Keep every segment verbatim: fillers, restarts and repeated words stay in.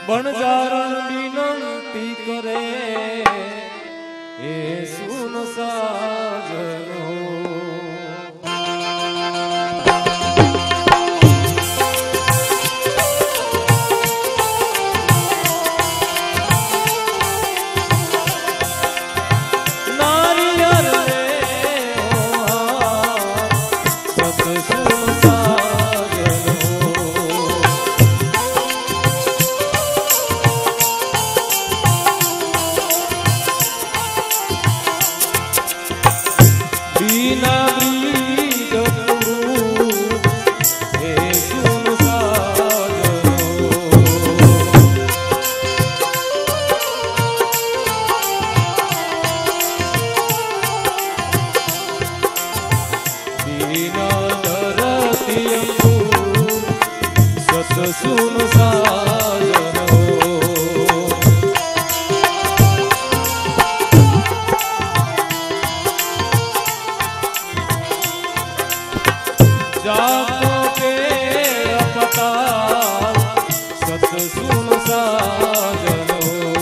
बणजारण विनंती करे ए सुन साजनो सुन साजनो जाको के पता सत सुन साजनो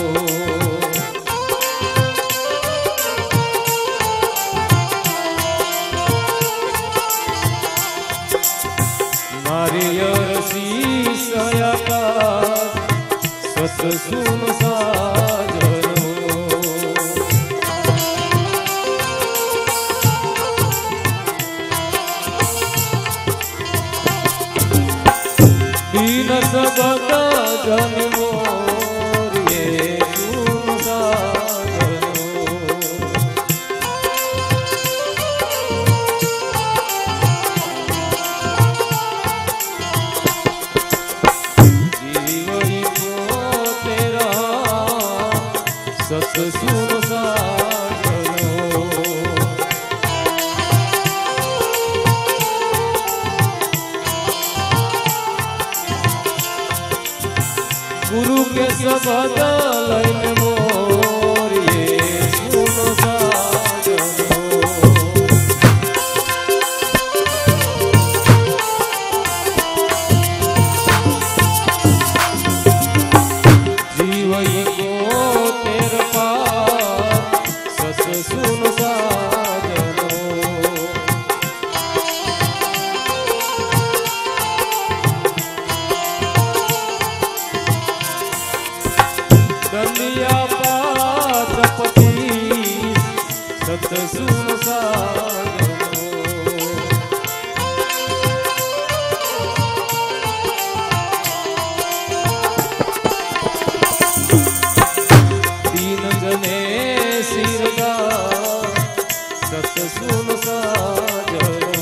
मारी सत सुन साजनो दीन सबद जन्मो रे सुन साजनो सत सुन साजनो गुरु के सबद लैन मोर ये सुन साजनो जीवई सुन साजनो दलिया पाचपति सत सुन साजनो दीन जने सिरदा सत सुन साजनो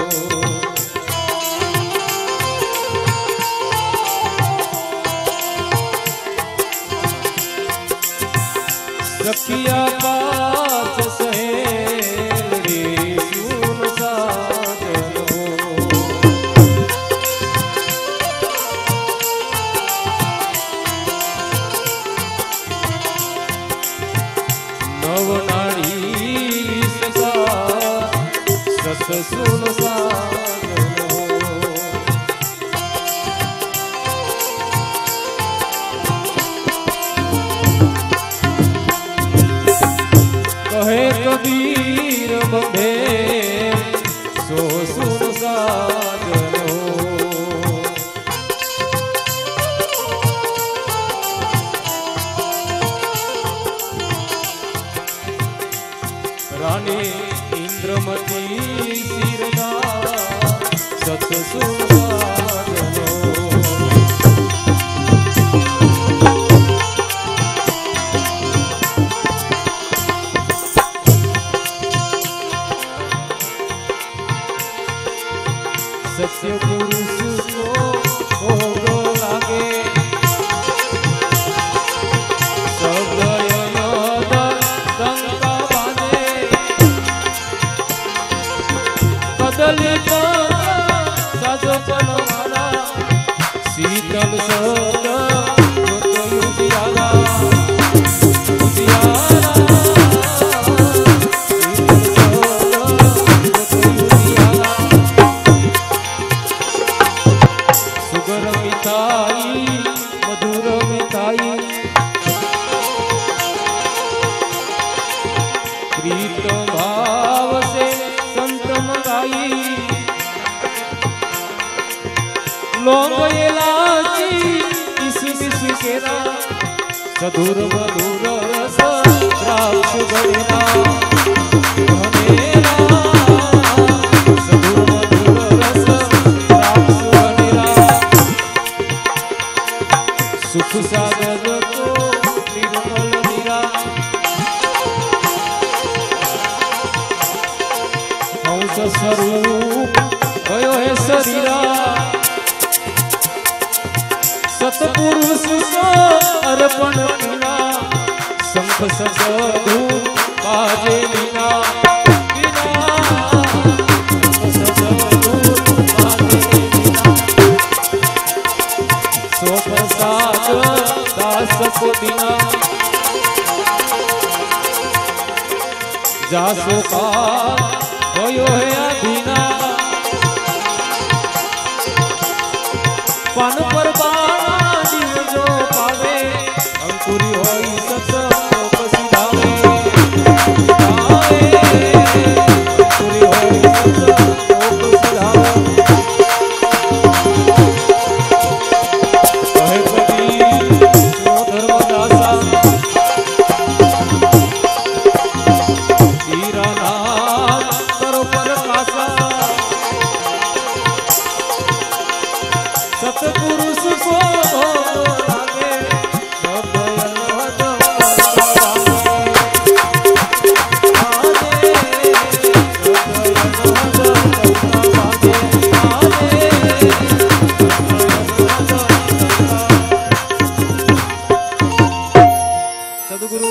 सखिया पाच सहेली सुन साजनो नवनाड़ी सत सुन साजनो कहे कबीर बंधे सो सुन साजनो रानी इंद्रमती सिरदा सत सुन साजनो सत्य पुरुष को भोग लागे शीतल सत सुगर मिठाई मधुर में बताई लौंग इलायची किशमिश केरा सधुर मधुर रस द्राक्ष भरेला भरेला सधुर मधुर रस द्राक्ष भरेला सुख सागर तो निर्मल नीरा हंस स्वरूप भयो है शरीरा सतपुरुष को अर्पण किया शंख सजधू बाजे बिना बिना सजधू बाजे बिना सो प्रसाद दास को बिना जासो का भयो है अधीना पान पर बाणा जीव जो पावे अंकुरी होई सत सिधावे सिधावे अंकुरी होई सत सिधावे कहे कबीर जो धर्मदासा हीरा नाम करो परकासा सतपुरुष को लागे सब अलहद सदगुरु